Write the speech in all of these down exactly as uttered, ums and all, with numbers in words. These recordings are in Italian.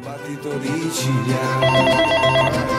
Battito di ciglia.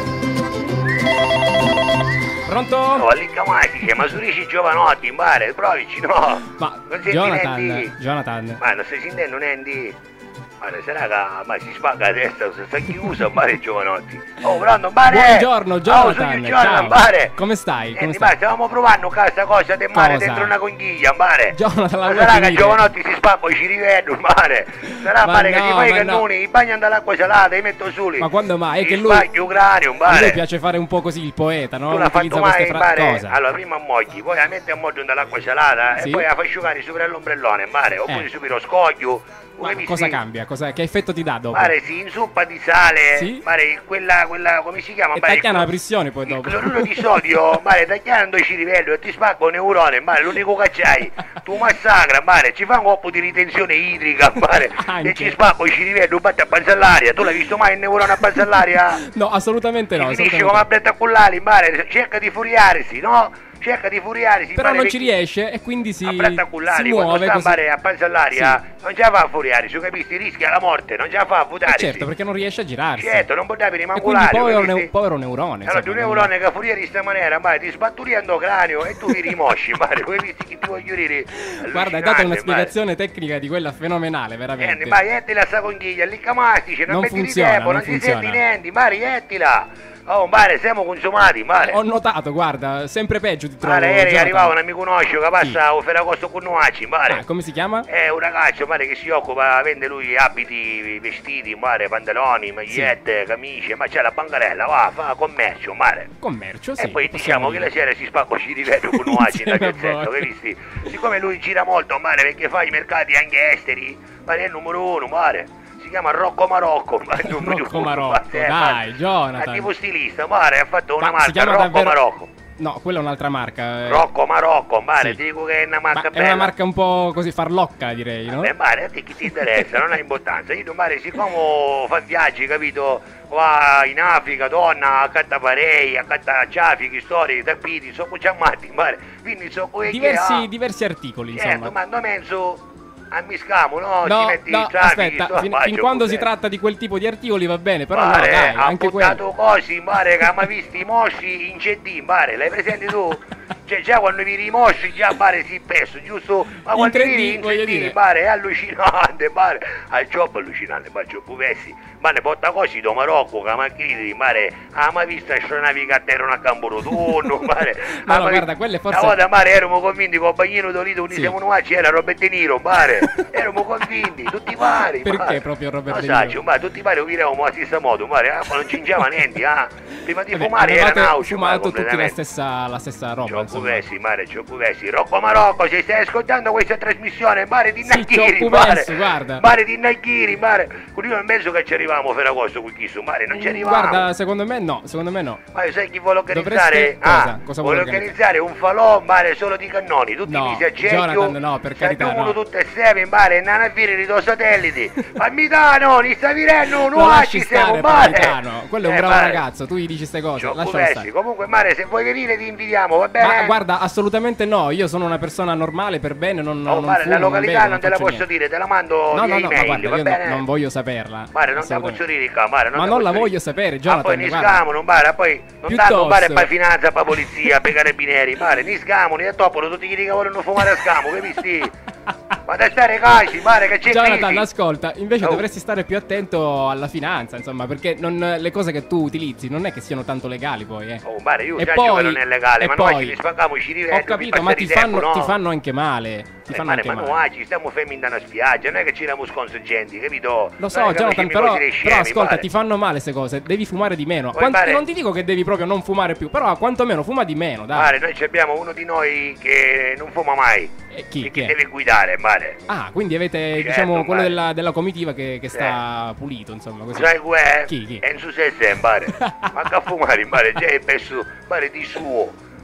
Pronto? No, lì Camati, c'è Masurici Giovanotti, in bare, provici, no. Ma non senti Jonathan, Nendi? Jonathan. Ma non stai sentendo Nendi? Ma sarà che ma si spacca la testa, si sta chiusa, bare Giovanotti. Oh, pronto, bare! Buongiorno Jonathan, oh, ciao. bare. Come stai? Come Senti, stai? ma stavamo provando questa cosa del mare Cosa? dentro una conchiglia, bare. Jonathan, la ma vuoi sarà che finire? Giovanotti si spacca, ci rivedo, bare. Sarà Ma bare che no, ti fai i ma no. cannoni, i bagni dall'acqua salata, li metto soli. Ma quando mai? È Ti che lui spacchi un cranio, a bare. lui piace fare un po' così il poeta, no? Tu l'hai Utilizza fatto queste mai, fra- bare? cosa? Allora, prima ammogli, poi la metti a moggio dall'acqua salata Sì. e poi la fai asciugare sopra l'ombrellone, mare. Oppure Eh. subito scoglio. Ma come mi cosa si- cambia? Cosa- che effetto ti dà dopo? Mare, si inzuppa di sale, Sì. mare, quella, quella, come si chiama? E Mare, tagliano il- la pressione poi il dopo. cloruro di sodio, mare, tagliando i cirivelli e ti spacca un neurone, mare, l'unico che c'hai, tu massacra, mare, ci fa un po' di ritenzione idrica, mare, Anche. e ci spacco i cirivelli, un batte a panza all'aria, tu l'hai visto mai il neurone a panza all'aria? No, assolutamente no. Ti finisce assolutamente come no. a bretta cullari, mare, cerca di furiarsi, no? Cerca di furiarsi. Però mare, non ci perché- riesce e quindi si, a bretta si cullari, quando muove sta così. a mare a panza all'aria, non ce la fa a furiare, su capisci? Rischia la morte, non ce la fa a Eh futarsi. certo, perché non riesce a girarsi. Certo, non può dare per E quindi rimanculare. povero, capisci? neu- povero neurone. Allora, di un insomma, neurone che furiere di sta maniera, ma ti sbatturiando cranio e tu vi rimosci, mare, come visti che ti voglio dire? Guarda, hai dato una Allucinante, spiegazione tecnica di quella fenomenale, mare. veramente. Niente, ma jettila sta conchiglia, lì camastice, non, Non metti di funziona, tempo, non non si funziona. senti niente, mare, jettila. Oh, mare, siamo consumati, mare. Ho notato, guarda, sempre peggio ti trovo. Mare, ieri Jonathan. arrivava un amico nostro che passa a Ferragosto con Nuaci, mare. Ah, come si chiama? È un ragazzo, mare, che si occupa, vende lui abiti, vestiti, mare, pantaloni, magliette, camicie, ma c'è la bancarella, va, fa commercio, mare. Commercio, sì. E poi possiamo diciamo che dire. la sera si spacca ci rivedo con Nuaci da Insieme a piazzetto, voi. che visti? Siccome lui gira molto, mare, perché fa i mercati anche esteri, mare, è il numero uno, mare. Si chiama Rocco Marocco, ma il numero Rocco uno, Marocco, ma- eh, dai, ma- Jonathan. ma tipo stilista, mare, ha fatto una Ma si marca, chiama Rocco davvero- Marocco. No, quella è un'altra marca. eh. Rocco Marocco, mare, Sì. ti dico che è una Ma marca è bella. una marca un po' così farlocca, direi, no? Beh, mare, a te chi ti interessa, non ha importanza. Io, mare, siccome fa viaggi, capito, va in Africa, donna, accatta parei, accatta ciafi, storie, tappiti, so con ciammati, mare, quindi so come diversi, che ha. diversi articoli, Certo, insomma. ma non penso a miscamo, no? Ci No, metti no, i ciafi, aspetta, sto- fin, faccio fin quando si cos'è. tratta di quel tipo di articoli va bene, però Mare, no, dai, ha anche buttato quello. cosi, mare, che ha mai visto i mosci in C D, mare, l'hai presente tu? Cioè già quando vedi i mosci già mare si pesso, giusto? Ma In quando tre D, vedi in voglio C D, dire. mare, è allucinante, mare, al job allucinante, ma giù puvessi, mare, porta cosi do Marocco, che ma credi, mare, ha mai visto astronavi che atterrano a campo rotondo, mare, No, ha no, mai guarda, visto- quelle forse- Una volta, mare, eravamo convinti con Bagnino Dolito, Sì. unisiamo noi, c'era Robert De Niro, mare, eravamo convinti, tutti pari, Perché mare. proprio Robert Non De so, Niro? ma tutti pari viravamo alla stessa modo, mare, ah, ma non cingiava niente, ah. Prima di Vabbè, fumare era avevate naucio, fumato tutti la completamente. stessa, la stessa roba, Ciò insomma. puvessi, mare, ciò puvessi. Rocco Marocco, se stai ascoltando questa trasmissione, mare di Sì, Nagghiri, ciò mare. puvessi, guarda. Mare di Nagghiri, mare. Con io nel mezzo che ci arrivavamo a Ferragosto con chi su, mare, non ci arrivavamo. Guarda, secondo me no, secondo me no. Ma sai chi vuole organizzare? Dovreste- cosa? Ah, Cosa vuole vuole organizzare un falò, mare, solo di cannoni, tutti No, i mesi a Cecchio. Jonathan, no, per carità, uno no. tutte assieme, mare, nana firi di due satelliti. Fammi dano, ni sta virendo, Lo no, lasci ci stiamo, stare, mare. Paritano. Quello è un Eh, bravo mare. ragazzo, tu gli dici queste cose, Ciò lascialo puvessi. stare. Comunque, mare, se vuoi venire ti invitiamo, va bene? Ma guarda, assolutamente no, io sono una persona normale, per bene, non, Oh, non mare, fumo, la non località bevo, non te la faccio posso niente. dire, te la mando No, via no, no, ma email, guarda, va io bene? non voglio saperla. Mare, non te la assolutamente. posso dire, ca, mare, non Ma te non posso la dire. voglio sapere, Ma Jonathan, poi ni guarda. scamo, non mare, poi non Piuttosto- tanto mare per finanza, per polizia, per carabinieri, mare, ni scamo, ni a toppolo, tutti quelli che vogliono fumare a scamo, capisci? Ma da stare casi, mare, che c'è Jonathan, crisi. ascolta, invece Oh. dovresti stare più attento alla finanza, insomma, perché non- le cose che tu utilizzi non è che siano tanto legali poi, eh. Oh, mare, io E già poi- so che non è legale, e ma poi- noi ci risparmiamo, ci rivedo. Ho capito, ma ti fanno, ti fanno anche male. Ti Eh, fanno mare, anche ma male. noi ci stiamo fermi da una spiaggia, non è che ci siamo sconsorgenti, capito? Lo so, Non è che Jonathan, facciamo i però, cosi dei però scemi, ascolta, mare. ti fanno male queste cose, devi fumare di meno. Poi, Quanti- mare- non ti dico che devi proprio non fumare più, però quantomeno fuma di meno, dai. Mare, noi ci abbiamo uno di noi che non fuma mai. E chi? E Chi che è? deve guidare, mare. Ah, quindi avete, Certo, diciamo, quello mare. della, della comitiva che, che sta pulito, insomma, così. Sai qual è? Chi, chi? Enzo Sesse, mare. Ma che a fumare, mare, già è perso, mare di suo.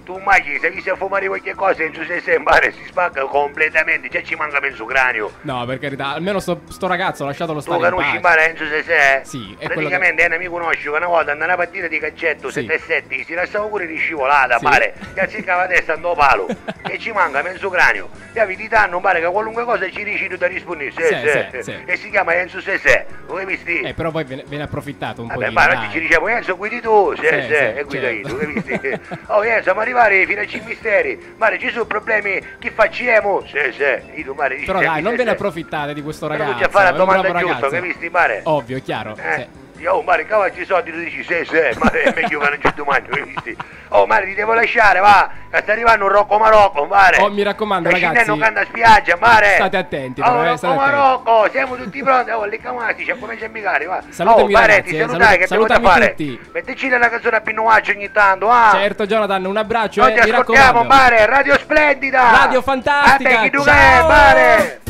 tu immagini, se vi a fumare qualche cosa in su se se mare si spacca completamente, già ci manca mezzo cranio. No, per carità, almeno sto, sto ragazzo lasciatelo Tu stare in conosci pace. mare in su se se? Sì, è quello praticamente che... è un amico nostro che una volta andava una partita di calcetto Sì. sette sette, si lasciava pure di scivolata, Sì. pare, che azzeccava a testa andò palo, e ci manca mezzo cranio. E a di danno pare che qualunque cosa ci dici tu da rispondere, se, Sì, se, sì, sì. e si chiama Enzo se se, lo hai visto? Eh, però poi viene, viene approfittato un Vabbè, po' ma di... oggi ci diciamo Enzo guidi tu, se, Sì, se, sì, e guida certo. io, capisci? Oh Enzo, ma arrivare fino a cinque misteri, mare ci sono problemi, chi facciamo? Se, se, io mare dici Però dai, non se, ve ne se. approfittate di questo Però ragazzo. tu già fare la è un domanda bravo giusta, ragazzo. capisci, mare? Ovvio, chiaro. Eh? Sì. Oh Mare, cavacci i soldi, tu dici se se, mare, è meglio che non ci domani, capisci? Oh Mare, ti devo lasciare, va, che sta arrivando un Rocco Marocco, Mare. Oh, mi raccomando, Sta ragazzi. scendendo canta a spiaggia, Mare. State attenti, Oh, però, eh, Rocco state attenti. Marocco, siamo tutti pronti, oh, le camati, c'è come c'è amicare, va. Salutami, oh, Mare, ragazzi, ti eh, salutai, salut- che devo da salutami fare? tutti. Mettici una canzone a Pinnoaccio ogni tanto, ah. Certo, Jonathan, un abbraccio, Noi eh, ti mi ascoltiamo, raccomando. Mare, Radio Splendida. Radio fantastica, A te chi tu ciao. è, Mare.